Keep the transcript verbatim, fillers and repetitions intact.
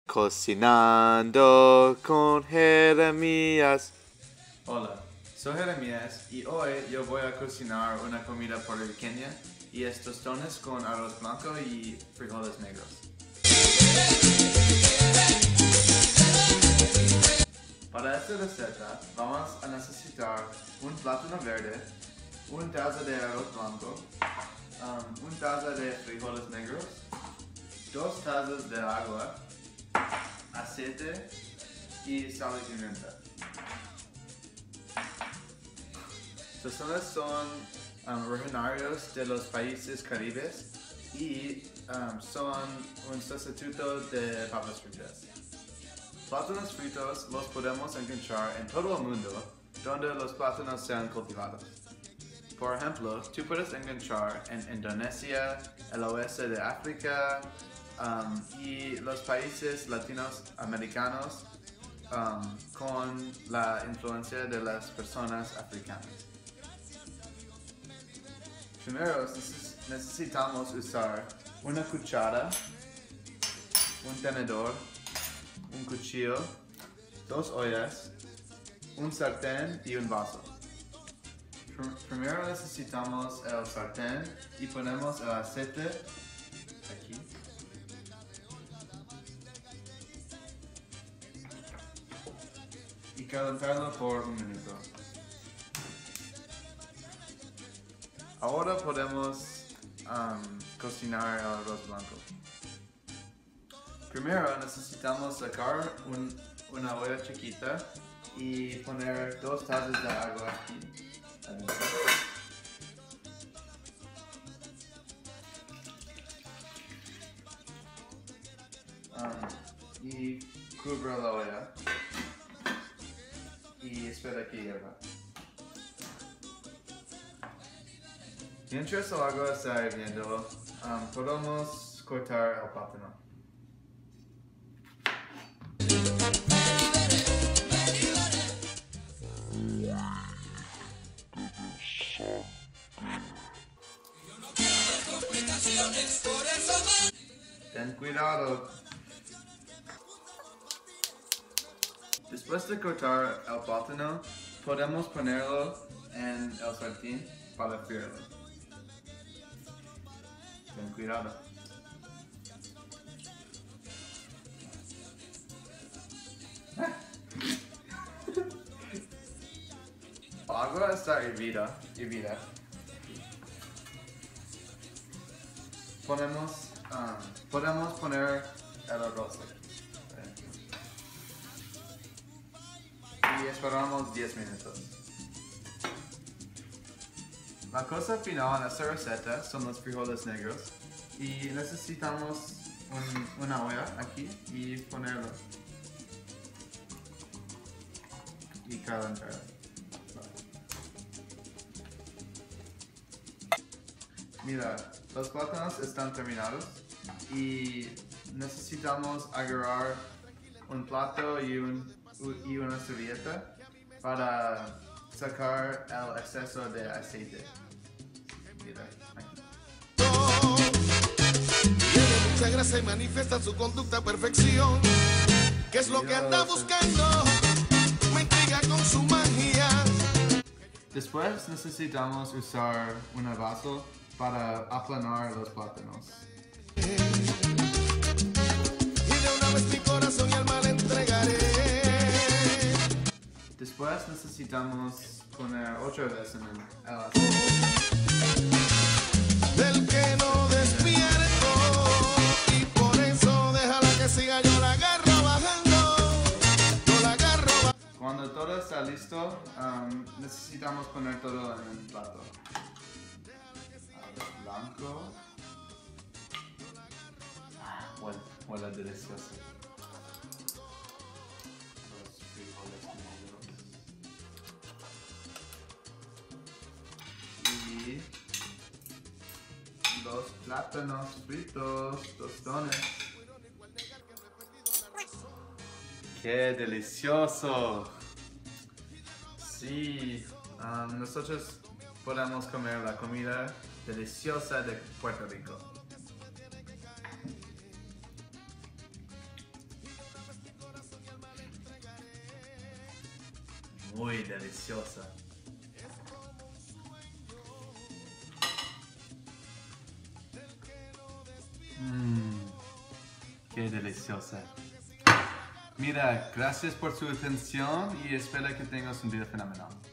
Cocinando con Jeremías. Hola, soy Jeremías y hoy yo voy a cocinar una comida puertorriqueña y es tostones con arroz blanco y frijoles negros. Para esta receta vamos a necesitar un plátano verde, una taza de arroz blanco, um, una taza de frijoles negros, dos tazas de agua, aceite y sal y pimienta. Tostones son um, originarios de los países caribes y um, son un sustituto de papas fritas. Plátanos fritos los podemos encontrar en todo el mundo donde los plátanos sean cultivados. Por ejemplo, tú puedes encontrar en Indonesia, el oeste de África um, y los países latinoamericanos um, con la influencia de las personas africanas. Primero necesitamos usar una cuchara, un tenedor, un cuchillo, dos ollas, un sartén y un vaso. Primero necesitamos el sartén y ponemos el aceite aquí. Y calentarlo por un minuto. Ahora podemos um, cocinar el arroz blanco. Primero necesitamos sacar un, una olla chiquita y poner dos tazas de agua aquí adentro. Um, y cubre la olla y espera que hierva. Mientras el agua está hirviendo, um, podemos cortar el plátano. Ten cuidado. Después de cortar el plátano, podemos ponerlo en el sartén para freírlo. Ten cuidado. El agua está hervida, hervida. Ponemos, um, podemos poner el arroz y esperamos diez minutos. La cosa final en esta receta son los frijoles negros y necesitamos un, una olla aquí y ponerlo y calentar. Mira, los plátanos están terminados y necesitamos agarrar un plato y, un, y una servilleta para sacar el exceso de aceite. Mira, aquí. Tiene mucha grasa y manifiesta su conducta a perfección. ¿Qué es lo que anda buscando? Me intriga con su magia. Después necesitamos usar un vaso para aplanar los plátanos. Y de una vez mi corazón y alma le entregaré. Después necesitamos poner otra vez en el aceite. Del que no despierto y por eso déjala que siga, yo la agarro bajando, yo la agarro bajando. Cuando todo está listo, um, necesitamos poner todo en el plato. Arroz blanco. Ah, huele, huele delicioso. Los frijoles negros. Y los plátanos fritos, tostones. ¡Qué delicioso! Sí, um, nosotros podemos comer la comida deliciosa de Puerto Rico. muy deliciosa. Mmm, qué deliciosa. Mira, gracias por su atención y espero que tengas un día fenomenal.